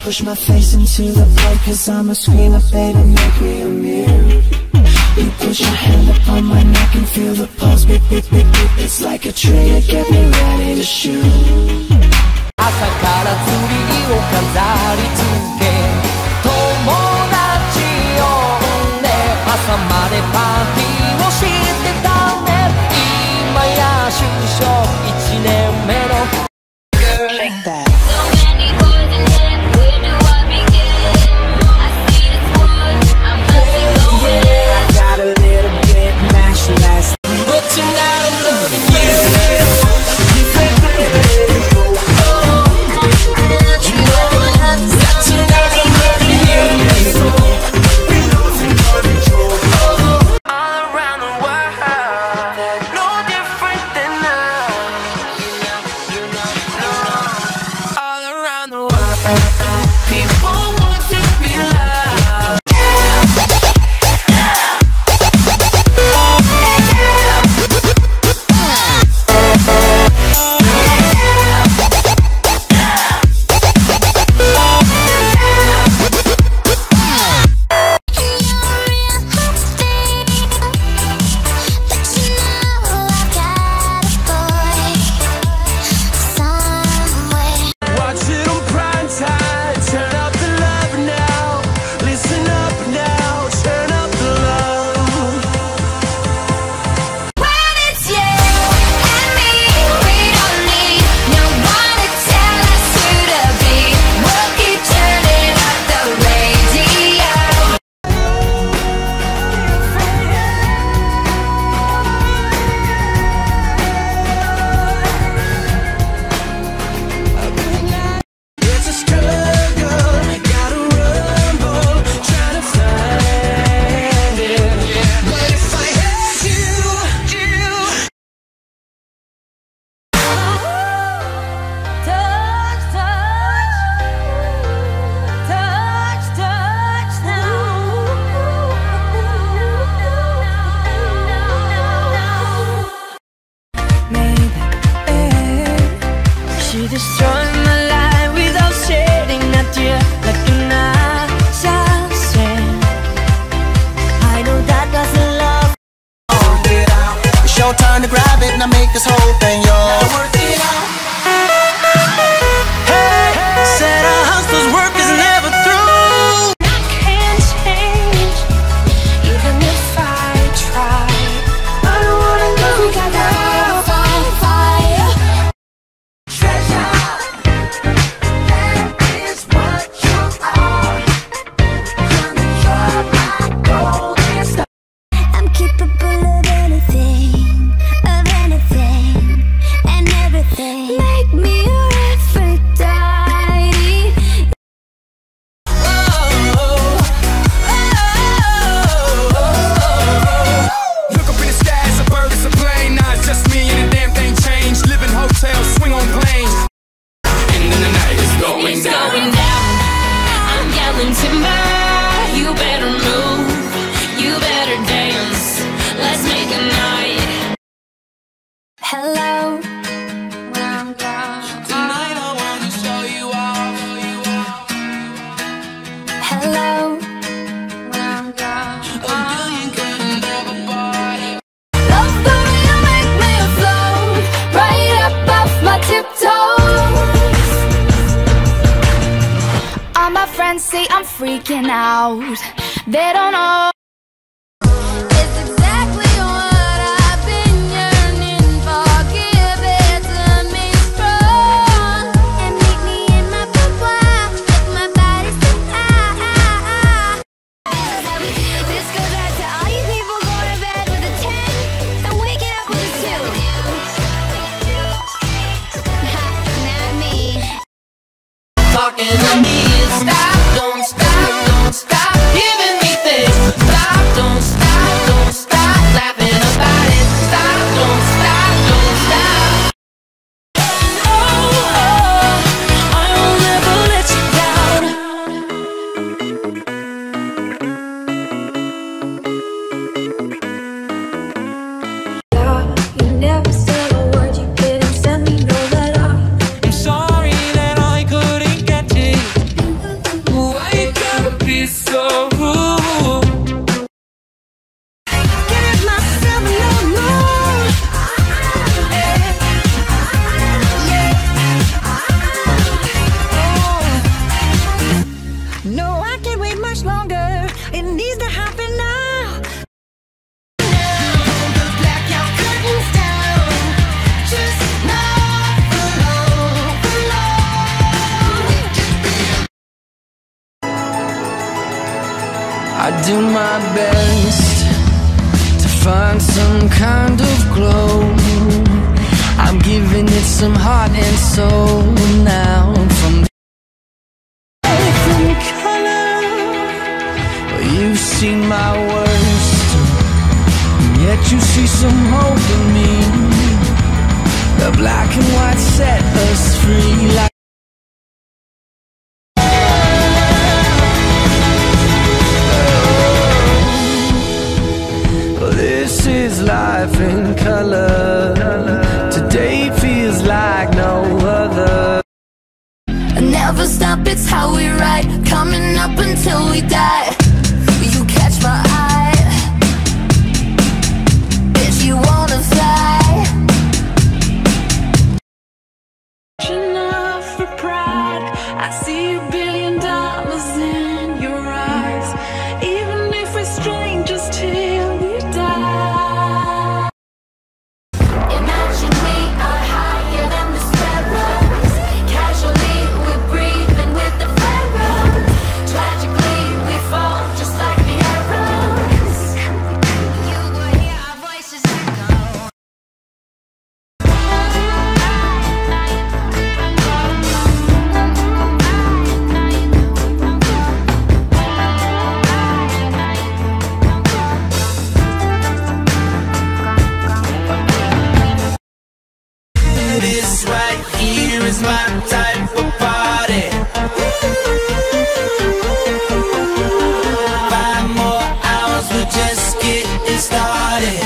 Push my face into the plate, cause I'm a screamer, baby, make me a mirror. You put your hand up on my neck and feel the pulse, beep, beep, beep, beep. It's like a trigger, get me ready to shoot. 朝からツリーを飾り付け、友達呼んで朝までパーティーをしてたね。今や就職1年目の Shake that. Time to grab it and I make this whole thing yours. Now work it out. Hey, said a hustler's work is never through. I can't change, even if I try. I don't wanna go, got that fire. Treasure, that is what you are. You're my golden star. I'm capable of anything. Make me your Aphrodite. Look up in the sky, it's a bird, it's a plane. Nah, it's just me and the damn thing changed. Live in hotels, swing on planes. And then the night is going down. Going down. I'm yelling timber. You better move. You better dance. Let's make a night. Hello. Hello. Love story, you make me float right up off my tiptoes. All my friends say I'm freaking out. They don't know. It's exactly what I've been yearning for. Give it to me strong and meet me in my boudoir. Make my body so high. This goes out to all you people going to bed with a 10 and waking up with a 2. Not me. Talking to me, stop, don't stop, don't stop giving me things. my best to find some kind of glow. I'm giving it some heart and soul now. From different color, you've seen my worst, yet you see some hope in me. The black and white set us free like this is life in color. Today feels like no other. Never stop, it's how we ride. Coming up until we die. You catch my eye. If you wanna fly. Enough for pride. I see $1 billion in your eyes. Even if we're strangers till we die. Imagine we are higher than the sparrows. Casually we're breathing with the pharaohs. Tragically we fall just like the arrows. You will hear our voices echo. This right here is my type of party. 5 more hours, we're just getting started.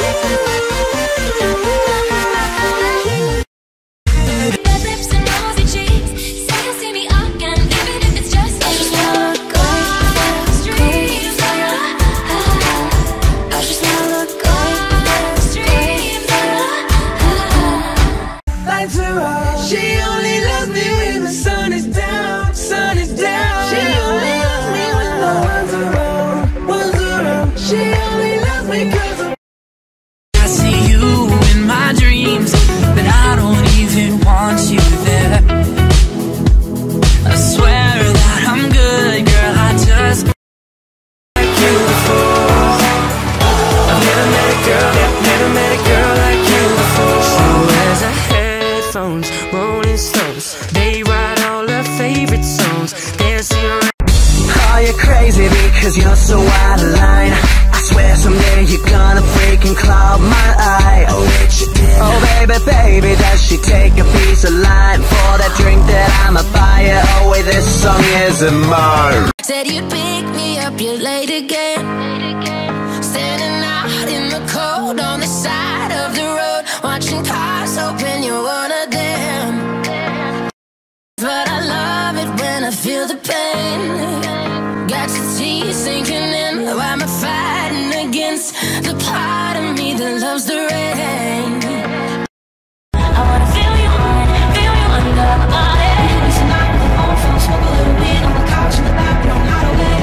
Red lips and rosy cheeks. Say you'll see me again, even if it's just a look on the streets. I just wanna look on the streets. Lights are off. She only loves me when the sun is down. Sun is down. She only loves me when the ones around. Ones around. She only loves me 'cause of I see you in my dreams, but I don't even want you there. I swear that I'm good, girl, I just like you before. I've never met a girl, never met a girl like you before. She wears her headphones, Rolling Stones, they write all her favorite songs. They'll sing around. Oh, you're crazy because you're so out of line. I swear someday you're gonna freaking cloud my eye. Oh, wait, you did. Oh, baby, baby, does she take a piece of lime for that drink that I'ma buy her? Oh, wait, this song isn't mine. Said you'd pick me up, you're late again. Standing out in the cold on the side of the road, watching cars, hoping you're one of them. But I love it when I feel the pain. Got your teeth sinking in. Why am I fighting against the part of me that loves the rain? I wanna feel you under my body. Tonight with the phone, phone, smoke a little weed on the couch in the back, but I'm not away.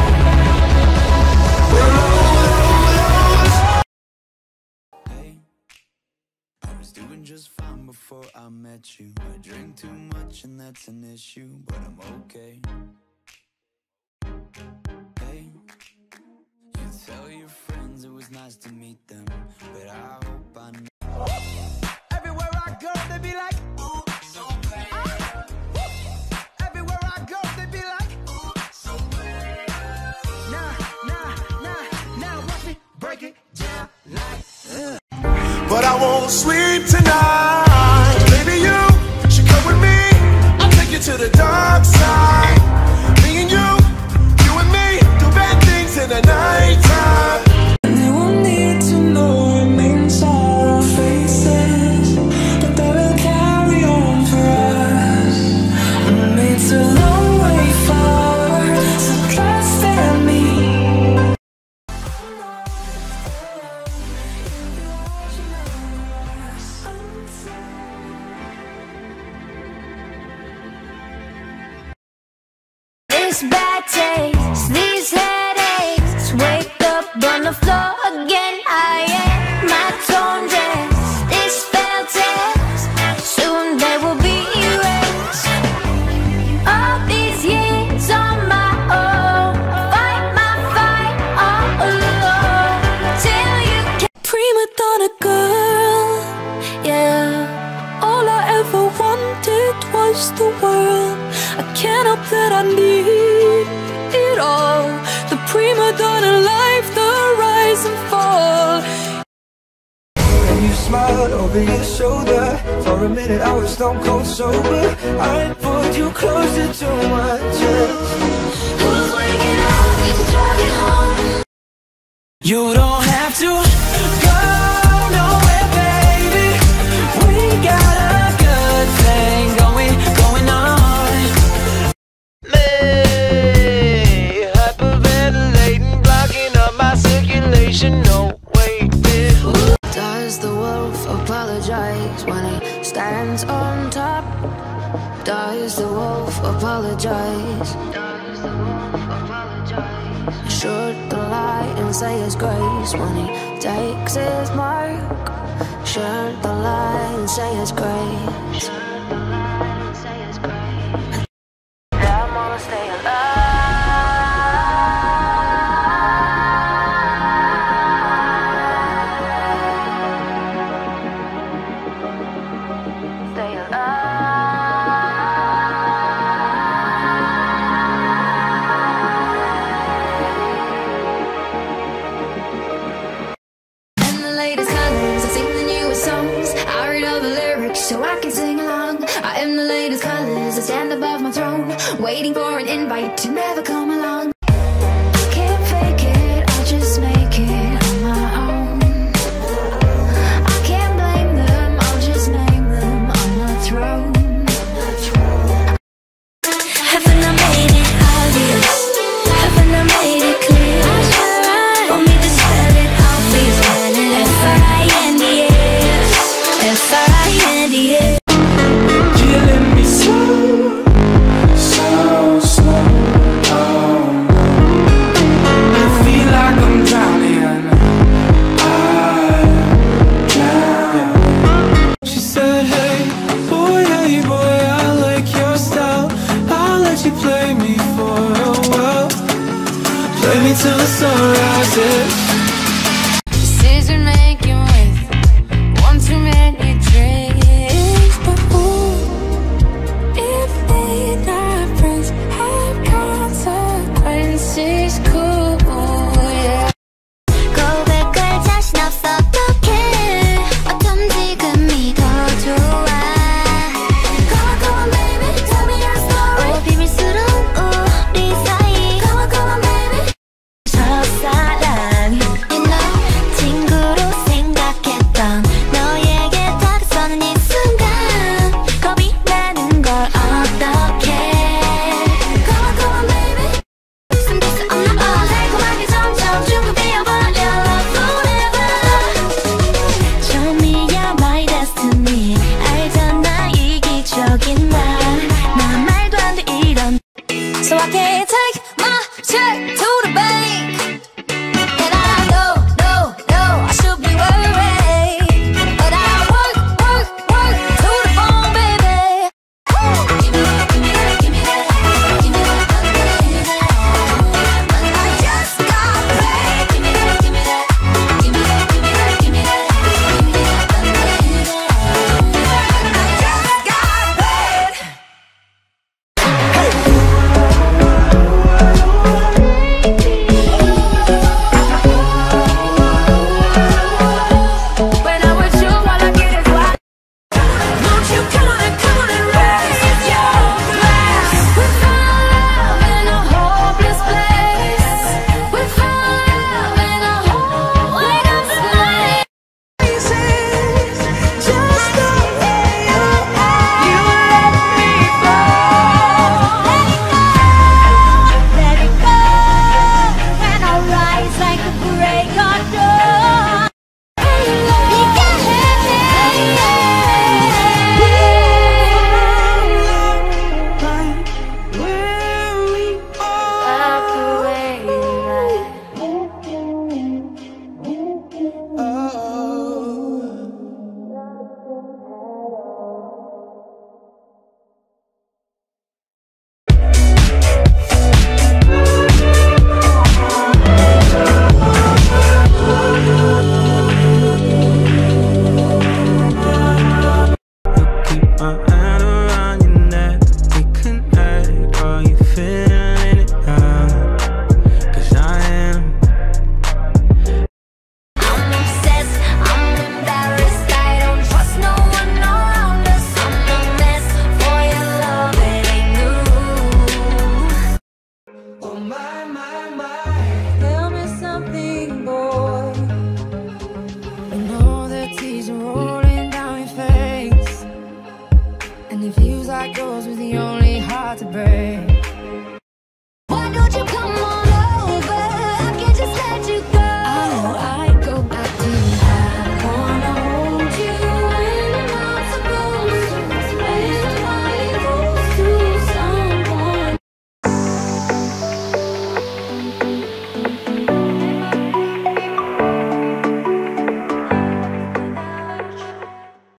Hey, I was doing just fine before I met you. I drink too much and that's an issue, but I'm okay. Hey, you tell your friends it was nice to meet them, but I hope I know. everywhere I go, they be like, ooh, so bad. Everywhere I go, they be like, ooh, so bad. Now, watch me break it down like. But I won't sleep tonight. Baby, you should come with me. I'll take you to the dark side. Me and you and me, do bad things in the nighttime. They won't need to know it means our faces, but they will carry on for us. It's a long way forward, so trust in me. This bad taste, these headaches, wake up on the floor again. I ain't my torn dress, this failed test, soon they will be erased. All these years on my own, fight my fight all alone. is the world. I can't help that I need it all. The prima donna life, the rise and fall. And you smiled over your shoulder. For a minute I was stone cold sober. I pulled you closer to my chest. Who's waking up? It's driving home. You don't have to go nowhere, baby. We got a good thing going on. Me, hyperventilating, blocking up my circulation. No way. Does the wolf apologize when he stands on top? Does the wolf apologize? Should the lion say his grace when he takes his mark? Should the lion say his grace? I'm gonna stay alive. Stay alive. And the latest colors, I sing the newest songs. I read all the lyrics so I can sing along. I am the latest colors, I stand above my throne, waiting for an invite to never come along. Can't fake it, I'll just make it on my own. I can't blame them, I'll just name them on the throne. Haven't I made it obvious? Haven't I made it clear? Want me to spell it out, please? F-I-N